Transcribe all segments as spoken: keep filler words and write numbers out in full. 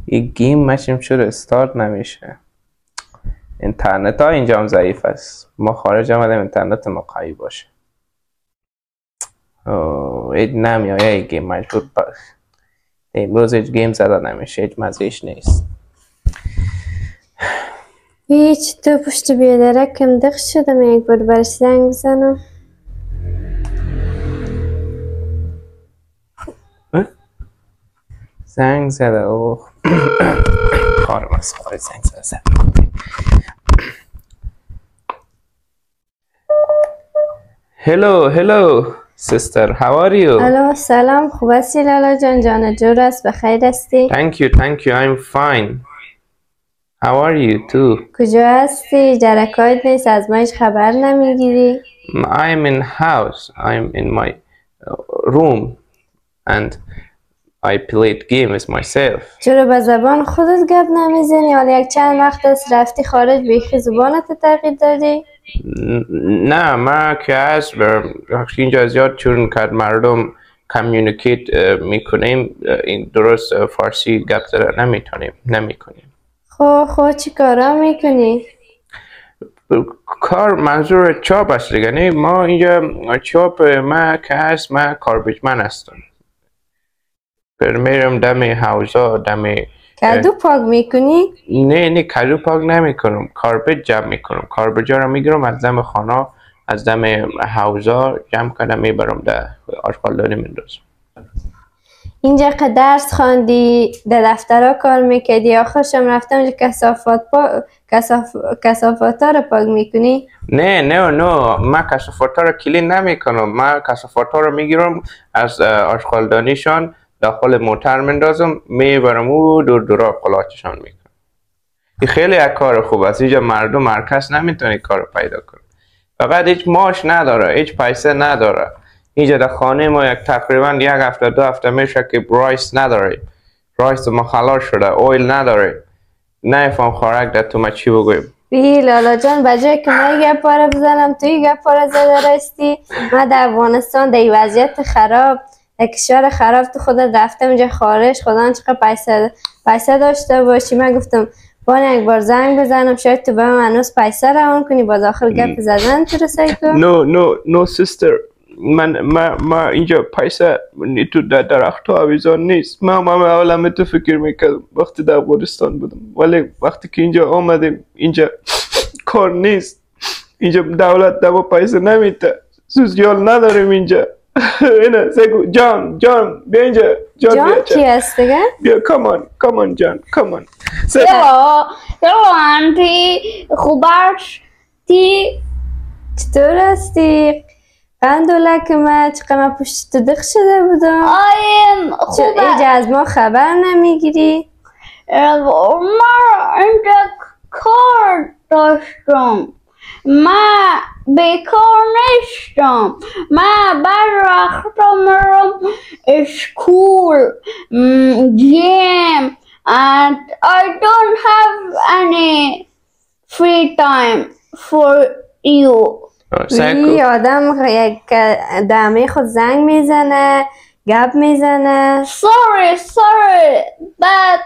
یه گیم مشیم چرا استارت نمیشه؟ اینترنت ها اینجا هم ضعیف است. ما خارج آمدیم اینترنت ما قوی باشه. اوه هیچ نمیاد یه گیم مجبور باش. امروز هیچ گیم زده نمیشه، هیچ مزهش نیست. هیچ تو پشت بیادرکم دق شدم یک بار برش زنگ بزنم. زنگ زده اوه کارم از خواهی زنگ زده زده. Hello, hello, sister. How are you? الو سلام، خوب هستی لالا جان؟ جان جور است؟ بخیر هستی؟ Thank you, thank you. I'm fine. How are you too? کجا هستی؟ جرکایت نیست، از ما هیچ خبر نمیگیری؟ I'm in house. I'm in my room and I played game with myself. چرا به زبان خودت گپ نمیزنی؟ حالا یک چند وقت است رفتی خارج بیخی زبانت تغییر دادی؟ نه ما که هست اینجا زیاد چون که مردم کمیونیکیت میکنیم این درست فارسی گپ زدن نمیتونیم نمیکنیم. خب خب چی کارا میکنی؟ کار منظور چاپ است دیگه. نه ما اینجا چاپ ما که هست ما کاربیجمن هستم. پر میرم دم حوزا دم کدو پاک میکنی؟ نه نه کدو پاک نمیکنم، کارپت جمع میکنم. کارپت رو میگیرم از دم خانه از دم حوزا جمع کردم میبرم در آشغالدانی میندازم. اینجا که درس خواندی در دفترها کار میکردی آخرشم رفتم اونجا کثافات پا... کثاف... کثافات ها رو پاک میکنی؟ نه نه نه من کثافات ها رو کلین نمیکنم. من کثافات ها رو میگیرم از آشغالدانیشان داخل موتر مندازم میبرم و دور دورا قلاچشان میکنم. این خیلی یک کار خوب است. اینجا مردم مرکز نمیتونه کار پیدا کنه. فقط هیچ ماش نداره، هیچ پیسه نداره. اینجا در خانه ما یک تقریبا یک هفته دو هفته میشه که رایس نداره. رایس ما خلاص شده، اویل نداره. نمیفهم خوراک در تو ما چی بگویم. بی لالا جان بجای که من یک پاره بزنم توی یک پاره زده راستی. من در افغانستان در وضعیت خراب یک کشور خراب تو خودت رفتم اونجا خارج خدا چقدر پیسه پیسه داشته باشی. من گفتم بان یک بار زنگ بزنم شاید تو به من هنوز پیسه روان کنی باز آخر گپ زدن تو رسایی کن. نو نو نو سیستر من ما ما اینجا پیسه تو در درخت ها آویزان نیست. ما ما اولا تو فکر میکردم وقتی در افغانستان بودم ولی وقتی که اینجا آمدیم اینجا کار نیست. اینجا دولت دو پیسه نمیده، سوسیال نداریم اینجا. اینه سگو جان جان بیا اینجا. جان, جان بیا کی هست دیگه؟ بیا کامان کامان جان کامان. هلو هلو آنتی خوب هستی؟ چطور هستی؟ قندولک من چقدر من پشت تو دق شده بودم. آیم خوب اینجا از ما خبر نمیگیری؟ ما اینجا کار داشتم، ما بیکار نیستم. ما بعد وقتا میرم اسکول جیم and I don't have any free time for you. این آدم یک دمه خود زنگ میزنه گپ میزنه. Sorry sorry but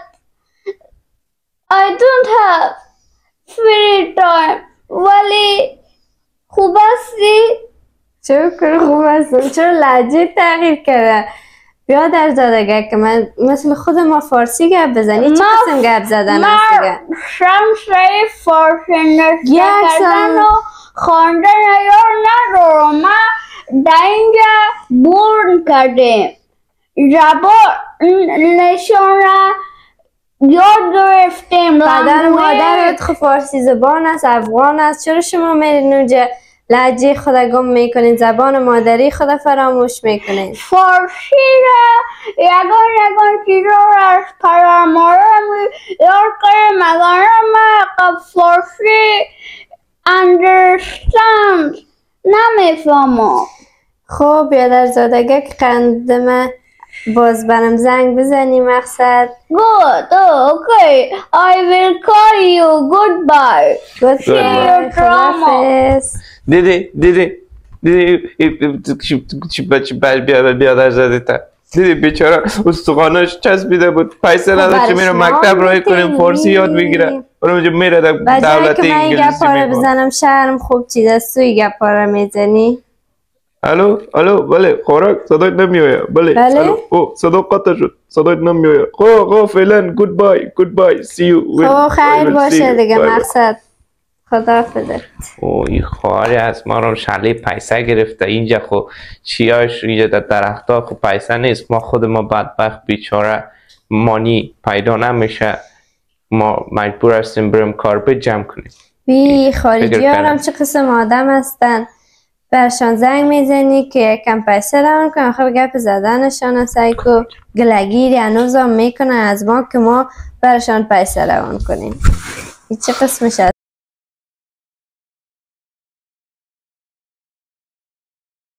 I don't have free time. ولی خوب هستی؟ چرا کنه خوب هستم؟ چرا لهجه تغییر کرده؟ بیا در زادگه که من مثل خود ما فارسی گپ بزنی چه قسم گپ زدن هست دیگه؟ من شمسه فارسی نشته کردن و خواندن یار ندارم. من در اینجا بورن کردیم زبان نشان را یاد گرفتیم. پدر مادرت خب فارسی زبان است افغان است، چرا شما میرین اونجا لهجه خود گم میکنین زبان مادری خود فراموش میکنین؟ فارسی را یگان یگان چیزا را از پدر مادرم یاد کردیم اگر من فارسی understand نمیفهمم. خب بیادر زادگه که قندمه باز برم زنگ بزنی مقصد. Good, okay. I will call you. Goodbye. Good your drama. دیدی دیدی دیدی چی بچه بیادر زده تا دیدی بیچاره استخوانش چسبیده بود پیسه نداشت که میره مکتب راه کنیم فارسی یاد بگیره برای اونجا میره در دولت انگلیسی میکنه بزنم شهرم خوب چی دستوی گپا رو میزنی الو الو بله خوراک صدایت نمیآید بله بله الو او صدا قطع شد صدایت نمیآید خو خو فعلا گود بای گود بای سی یو خب خیر باشه دیگه مقصد خداحافظ. او این خواهری از ما رو شله پیسه گرفته اینجا خو چیاش اینجا در درخت ها خو پیسه نیست ما خود ما بدبخت بیچاره مانی پیدا نمیشه ما مجبور هستیم بریم کارپت جمع کنیم. بی خارجی ها هم چه قسم آدم هستن برشان زنگ میزنی که یکم پیسه روان کن آخر گپ زدنشان است که گلگیری هنوز هم میکنن از ما که ما برشان پیسه روان کنیم. این چه قسمش